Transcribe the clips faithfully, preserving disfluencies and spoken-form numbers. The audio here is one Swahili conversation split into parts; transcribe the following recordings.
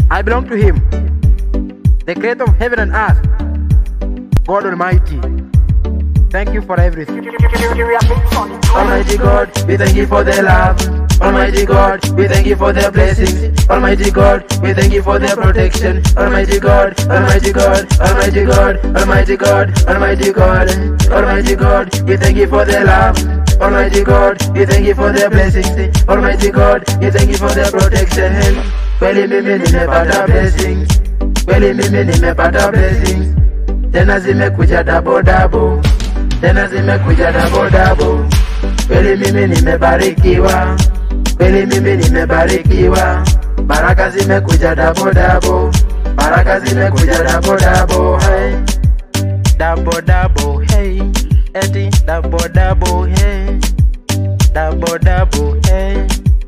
I belong to Him, the creator of heaven and earth, God Almighty. Thank you for everything. Almighty God, we thank you for the love. Almighty God, we thank you for the blessings. Almighty God, we thank you for the protection. Almighty God, Almighty God, Almighty God, Almighty God, Almighty God, Almighty God, we thank you for the love. Almighty God, we thank you for the blessings. Almighty God, we thank you for the protection. Kweli mimi nimepata blessings. Kweli mimi nimepata blessings. Tena zimekuja double double. Tena zimekuja double double. Kweli mimi nimebarikiwa. Kweli mimi nimebarikiwa. Baraka zimekuja double double. Baraka zimekuja double double. Hey. Double double. Hey. Eti double double. Hey. Double double. Hey.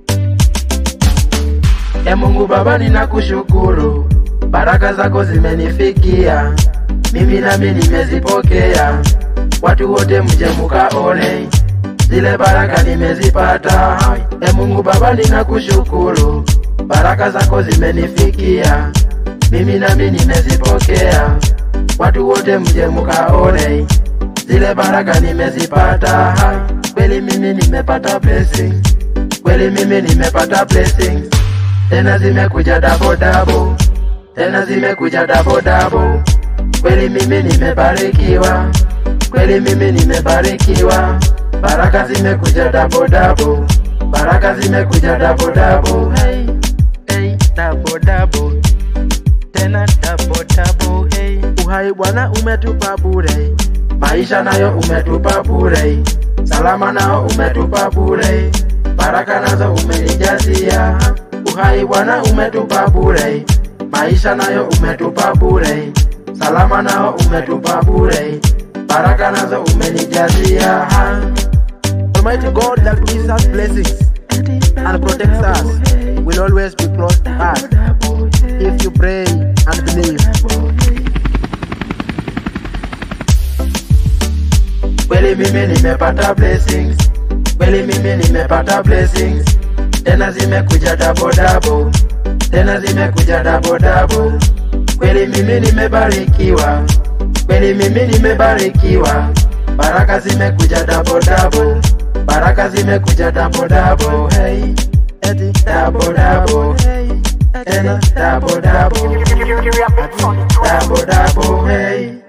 Ya Mungu Baba ninakushukuru. Baraka zako zimenifikia. Mimi nami nimezipokea. Watu wote mje mukaone zile baraka nimezipata. E Mungu Baba ninakushukuru. Baraka zako zimenifikia. Mimi nami nimezipokea. Watu wote mje mukaone zile baraka nimezipata. Kweli mimi nimepata blessing. Kweli mimi nimepata blessing. Tena zimekuja double double. Tena zimekuja double double. Kweli mimi nimebarikiwa. Kweli mimi nimebarikiwa. Baraka zimekuja double double. Baraka zimekuja double double. Hey, hey, double double. Tena double double. Hey, uhai Bwana umetupa bure. Maisha nayo umetupa bure. Salama nao umetupa bure. Baraka nazo umenijazia. Uhai Bwana umetupa bure. Maisha nayo umetupa bure. Salama nao umetupa bure. Baraka nazo umenijazia. Almighty God that gives us blessings and protects us will always be close to us if you pray and believe. Kweli mimi nimepata blessings. Kweli mimi nimepata blessings. Tena zimekuja double double. Tena zimekuja double double. Kweli mimi nimebarikiwa. Kweli mimi nimebarikiwa. Baraka zimekuja double double. Baraka zimekuja double double. Hey, eti double double. Hey, tena double double. Double double. Hey.